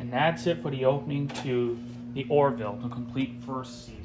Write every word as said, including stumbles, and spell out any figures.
And that's it for the opening to the Orville, the complete first season.